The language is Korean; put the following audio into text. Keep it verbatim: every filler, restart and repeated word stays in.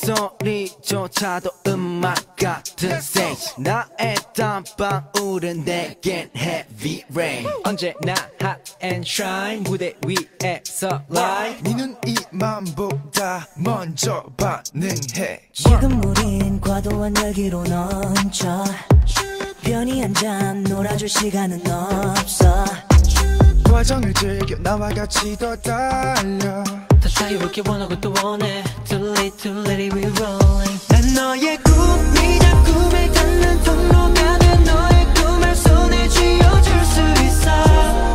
목소리조차도 음악 같은 stage 나의 단방울은 내겐 heavy rain 언제나 hot and shine 무대 위에서 live 니는 이 맘보다 먼저 반응해 지금 우린 과도한 열기로 넘쳐 편히 앉아 놀아줄 시간은 없어 과정을 즐겨 나와 같이 더 달려 더 자유롭게 원하고 또 원해 Too late too late we rolling 난 너의 꿈이자 꿈을 닿는 통로가 돼 너의 꿈을 손에 쥐어줄 수 있어